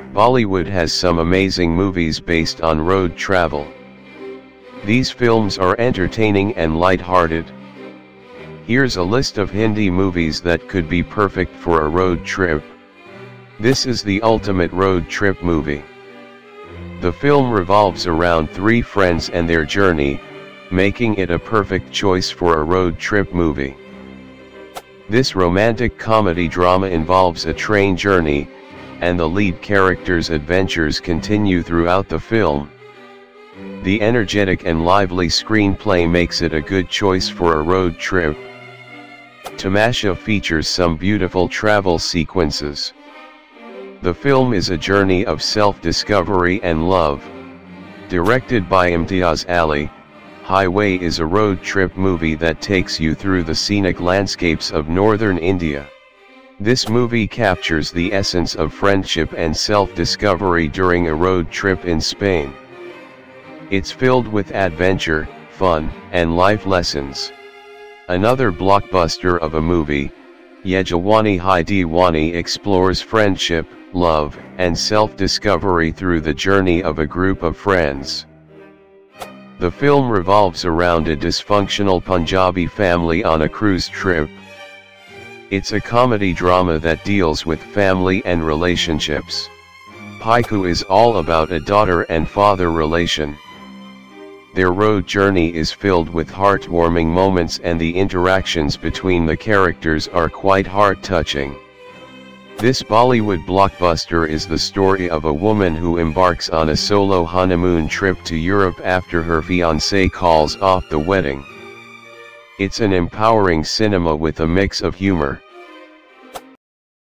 Bollywood has some amazing movies based on road travel. These films are entertaining and light-hearted. Here's a list of Hindi movies that could be perfect for a road trip. This is the ultimate road trip movie. The film revolves around three friends and their journey, making it a perfect choice for a road trip movie. This romantic comedy drama involves a train journey, and the lead character's adventures continue throughout the film. The energetic and lively screenplay makes it a good choice for a road trip. Tamasha features some beautiful travel sequences. The film is a journey of self-discovery and love. Directed by Imtiaz Ali, Highway is a road trip movie that takes you through the scenic landscapes of northern India. This movie captures the essence of friendship and self-discovery during a road trip in Spain. It's filled with adventure, fun, and life lessons. Another blockbuster of a movie, Ye Jawani Hai Deewani, explores friendship, love, and self-discovery through the journey of a group of friends. The film revolves around a dysfunctional Punjabi family on a cruise trip. It's a comedy drama that deals with family and relationships. Paiku is all about a daughter and father relation. Their road journey is filled with heartwarming moments, and the interactions between the characters are quite heart-touching. This Bollywood blockbuster is the story of a woman who embarks on a solo honeymoon trip to Europe after her fiancé calls off the wedding. It's an empowering cinema with a mix of humor,